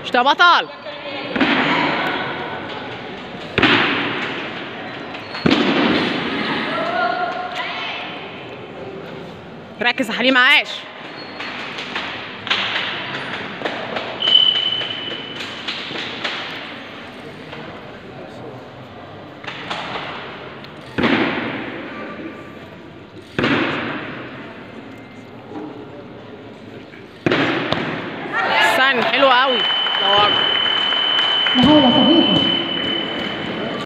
شوت يا بطل. ركز يا حليم عاش. استنى حلوة قوي. الله اكبر.